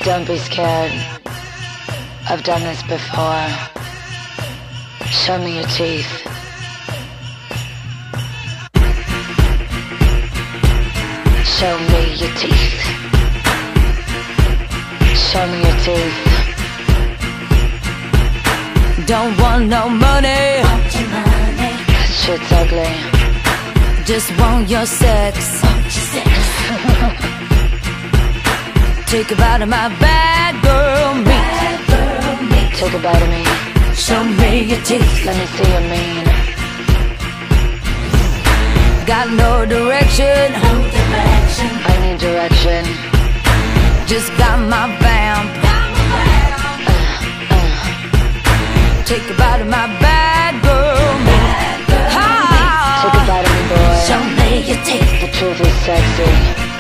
Don't be scared. I've done this before. Show me your teeth. Show me your teeth. Show me your teeth. Don't want no money. That shit's ugly. Just want your sex. Take a bite of my bad girl meat. Take a bite of me. Show me your teeth. Let me see your mean. Got no direction. I need direction. Just got my vamp. Take a bite of my bad girl meat. Take a bite of me, boy. Show me your teeth. The truth is sexy.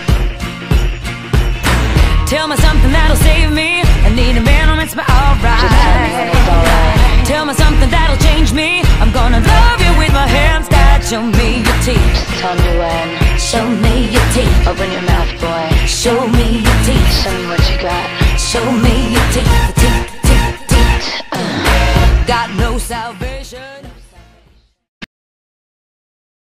Tell me something that'll save me. I need a man who makes me alright. Just tell me when it's alright. Tell me something that'll change me. I'm gonna love you with my hands tied. Show me your teeth. Just tell me when. Show me your teeth. Open your mouth, boy. Show me your teeth. Show me what you got. Show me